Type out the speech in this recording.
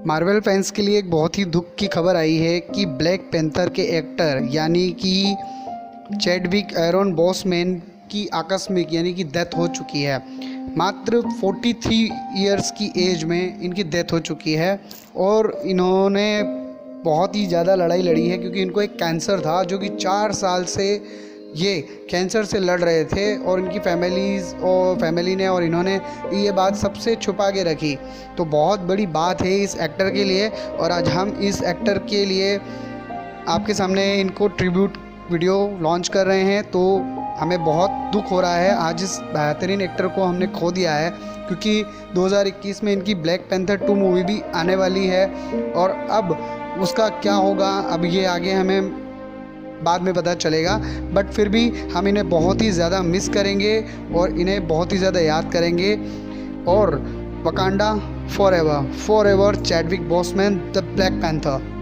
Marvel fans के लिए एक बहुत ही दुख की खबर आई है कि ब्लैक पैंथर के एक्टर यानी कि चैडविक एरॉन बॉसमैन की आकस्मिक यानी कि डेथ हो चुकी है। मात्र 43 इयर्स की एज में इनकी डेथ हो चुकी है और इन्होंने बहुत ही ज़्यादा लड़ाई लड़ी है क्योंकि इनको एक कैंसर था जो कि 4 साल से ये कैंसर से लड़ रहे थे और इनकी फैमिली ने और इन्होंने ये बात सबसे छुपा के रखी। तो बहुत बड़ी बात है इस एक्टर के लिए और आज हम इस एक्टर के लिए आपके सामने इनको ट्रिब्यूट वीडियो लॉन्च कर रहे हैं। तो हमें बहुत दुख हो रहा है, आज इस बेहतरीन एक्टर को हमने खो दिया है क्योंकि 2021 में इनकी ब्लैक पैंथर 2 मूवी भी आने वाली है और अब उसका क्या होगा अब ये आगे हमें बाद में पता चलेगा। बट फिर भी हम इन्हें बहुत ही ज़्यादा मिस करेंगे और इन्हें बहुत ही ज़्यादा याद करेंगे। और Wakanda forever Chadwick Boseman the Black panther.